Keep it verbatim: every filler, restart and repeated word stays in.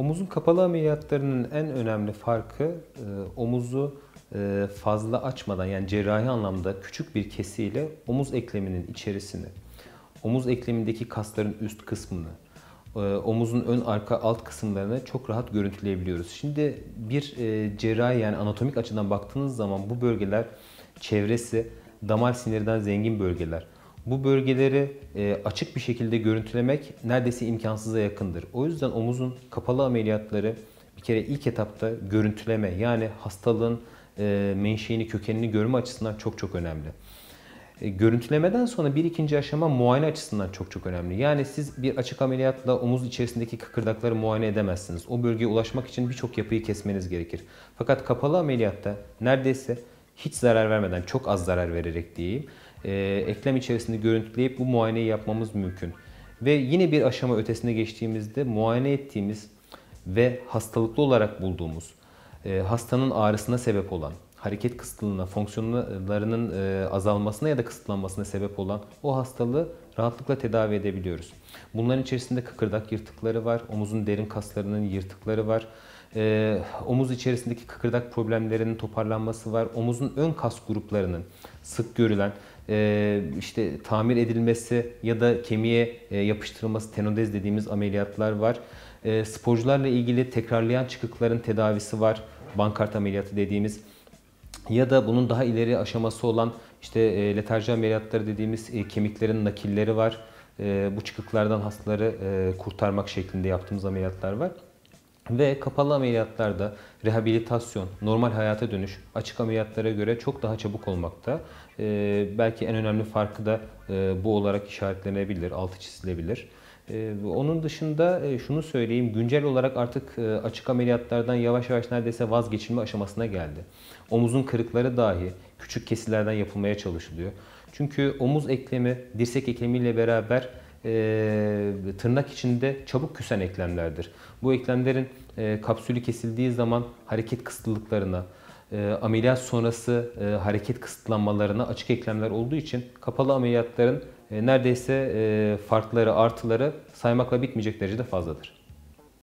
Omuzun kapalı ameliyatlarının en önemli farkı e, omuzu e, fazla açmadan, yani cerrahi anlamda küçük bir kesiyle omuz ekleminin içerisini, omuz eklemindeki kasların üst kısmını, e, omuzun ön arka alt kısımlarını çok rahat görüntüleyebiliyoruz. Şimdi bir e, cerrahi, yani anatomik açıdan baktığınız zaman bu bölgeler çevresi damar sinirden zengin bölgeler. Bu bölgeleri e, açık bir şekilde görüntülemek neredeyse imkansıza yakındır. O yüzden omuzun kapalı ameliyatları bir kere ilk etapta görüntüleme, yani hastalığın e, menşeini, kökenini görme açısından çok çok önemli. E, görüntülemeden sonra bir ikinci aşama muayene açısından çok çok önemli. Yani siz bir açık ameliyatla omuz içerisindeki kıkırdakları muayene edemezsiniz. O bölgeye ulaşmak için birçok yapıyı kesmeniz gerekir. Fakat kapalı ameliyatta neredeyse hiç zarar vermeden, çok az zarar vererek diyeyim, e, eklem içerisinde görüntüleyip bu muayeneyi yapmamız mümkün. Ve yine bir aşama ötesine geçtiğimizde muayene ettiğimiz ve hastalıklı olarak bulduğumuz, e, hastanın ağrısına sebep olan, hareket kısıtlılığına, fonksiyonlarının e, azalmasına ya da kısıtlanmasına sebep olan o hastalığı rahatlıkla tedavi edebiliyoruz. Bunların içerisinde kıkırdak yırtıkları var, omuzun derin kaslarının yırtıkları var, e, omuz içerisindeki kıkırdak problemlerinin toparlanması var, omuzun ön kas gruplarının sık görülen e, işte tamir edilmesi ya da kemiğe e, yapıştırılması, tenodez dediğimiz ameliyatlar var. E, sporcularla ilgili tekrarlayan çıkıkların tedavisi var, bankart ameliyatı dediğimiz. Ya da bunun daha ileri aşaması olan işte e, letarji ameliyatları dediğimiz e, kemiklerin nakilleri var. E, bu çıkıklardan hastaları e, kurtarmak şeklinde yaptığımız ameliyatlar var. Ve kapalı ameliyatlarda rehabilitasyon, normal hayata dönüş açık ameliyatlara göre çok daha çabuk olmakta. E, belki en önemli farkı da e, bu olarak işaretlenebilir, altı çizilebilir. Ee, onun dışında e, şunu söyleyeyim, güncel olarak artık e, açık ameliyatlardan yavaş yavaş neredeyse vazgeçilme aşamasına geldi. Omuzun kırıkları dahi küçük kesilerden yapılmaya çalışılıyor. Çünkü omuz eklemi, dirsek eklemiyle beraber e, tırnak içinde çabuk küsen eklemlerdir. Bu eklemlerin e, kapsülü kesildiği zaman hareket kısıtlılıklarına, e, ameliyat sonrası e, hareket kısıtlanmalarına açık eklemler olduğu için kapalı ameliyatların e, neredeyse e, farkları, artıları saymakla bitmeyecek derecede fazladır.